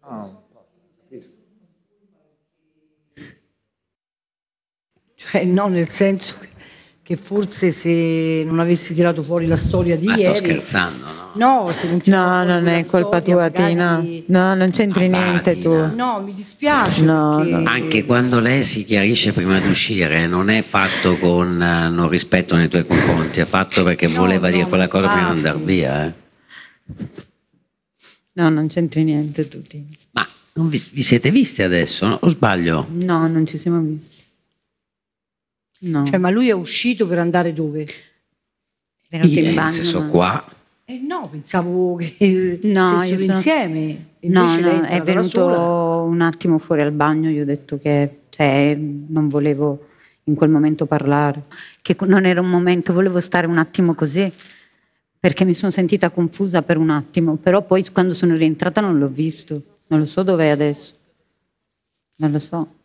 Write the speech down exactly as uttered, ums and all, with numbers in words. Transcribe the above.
Ah, capisco. Cioè, no, nel senso che, che forse se non avessi tirato fuori la storia di Ma ieri... sto scherzando, no? No, se non tiravo No, fuori non quella è colpa storia, tua, magari- Tina. No, non c'entri Ah, va, niente tu. Tina. No, mi dispiace No, perché... no. Anche quando lei si chiarisce prima di uscire, non è fatto con eh, non rispetto nei tuoi confronti, è fatto perché No, voleva no, dire quella cosa prima di infatti. andare via. Eh. No, non c'entri niente tu, Tina. Ma non vi, vi siete visti adesso, no? O sbaglio? No, non ci siamo visti. No. Cioè, ma lui è uscito per andare dove? È venuto Io, in nel bagno, senso ma- qua, Eh no, pensavo che No, stessero io sono- insieme. E No, invece lei no, è entrata da venuto sola. un attimo fuori al bagno, io ho detto che cioè, non volevo in quel momento parlare, che non era un momento, volevo stare un attimo così, perché mi sono sentita confusa per un attimo, però poi quando sono rientrata non l'ho visto, non lo so dov'è adesso, non lo so.